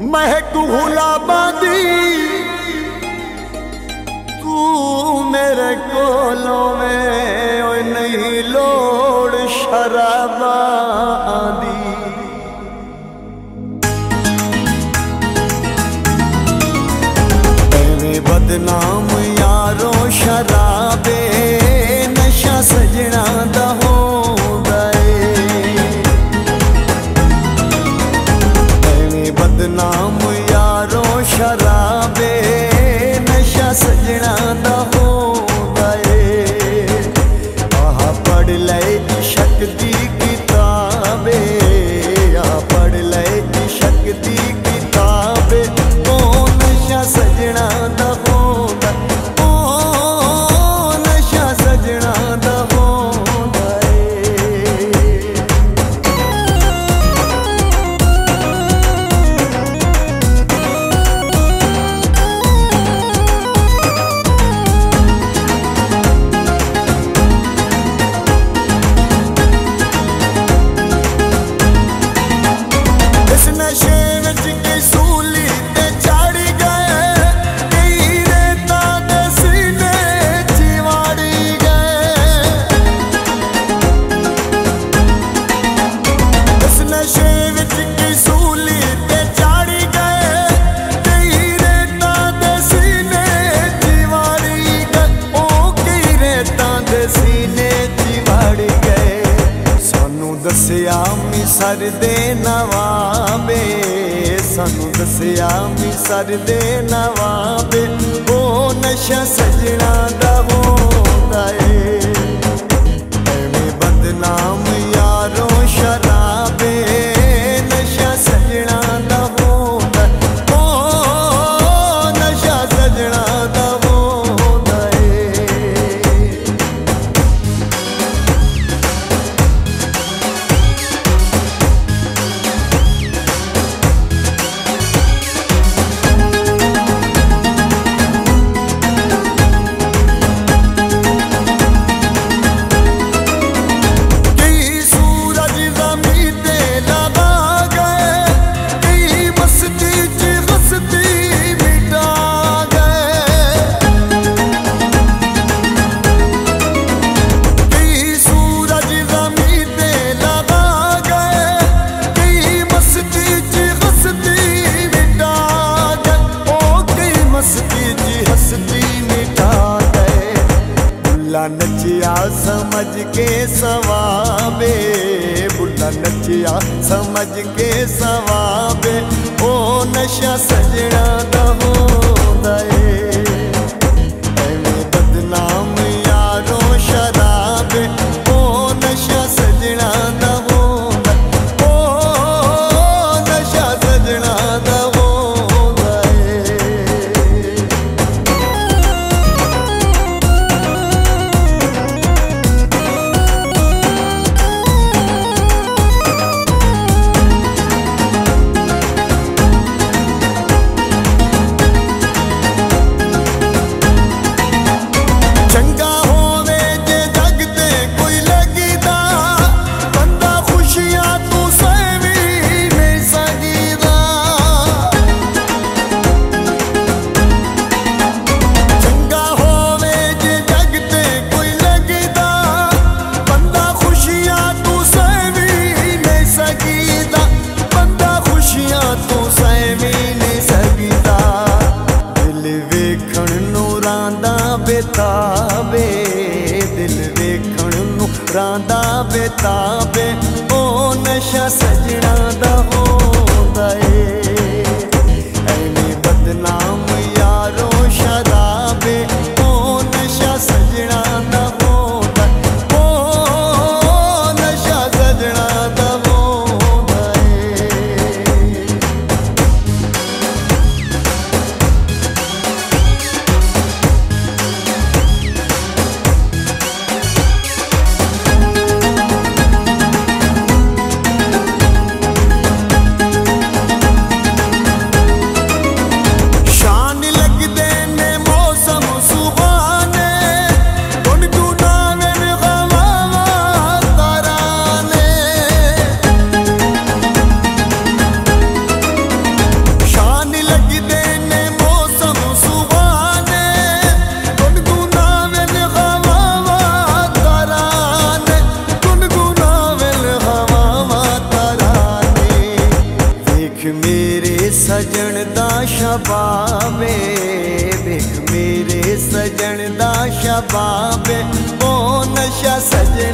महक गुलाबादी तू मेरे कोलों में ओए नहीं लोड़ शराबा दी। एवें बदनाम यारो शराबे नशा सजना दा होंदा ए। एवें बदनाम यारो शराबे नशा सजना दा होंदा ए। आह पढ़ ले इश्क दी किताबे, आ पढ़ ले इश्क दी किताबे ओ नशा सजना दा होंदा, ओ नशा सजना दा होंदा ए। इस नशे विच कई सूली ते चढ़ गए, कई रेतां दे सीने च वड़ गए। इस नशे विच कई सूली ते चढ़ गए, कई रेतां दे सीने च वड़ गए, ओ कई रेतां दे सीने च वड़ गए। सानू दसिया मिसर दे नवाबे, सानू दसिया मिसर दे नवाबे ओ नशा सजना दा होंदा ए। एवें बदनाम यारो शराबे नशा सजना दा होंदा, ओ नशा सजना दा होंदा ए। कई सूरज ज़मीं ते लगा गए, कई मस्ती च हस्ती मिटा गए। कई सूरज ज़मीं ते लगा गए, कई मस्ती च हस्ती मिटा गए, ओ कई मस्ती च हस्ती मिटा गए। बुल्ला नचिया समझ के सवाबे, बुल्ला नचिया समझ के सवाबे ओ नशा सजना दा होंदा ए। एवें बदनाम यारो शराबे ओ नशा सजना दा होंदा, ओ नशा सजना दा होंदा ए। चंगा होवे जे जग ते कोई लगदा, बंदा खुशियां तू सहवी नहीं सकदा। चंगा होवे जे जग ते कोई लगदा, बंदा खुशियां तू सहवी नहीं सकदा, बंदा खुशियां तू सहवी नहीं सकदा। दिल वेखण नूं रांदा बेताबे, दिल वेखण नूं रांदा बेताबे ओ नशा सजना दा होंदा ए। एवें बदनाम यारो शराबे ओ नशा सजना दा होंदा, ओ नशा सजना दा होंदा ए। सजन दा शबाबे, वेख मेरे सजन दा शबाबे, ओ नशा सजे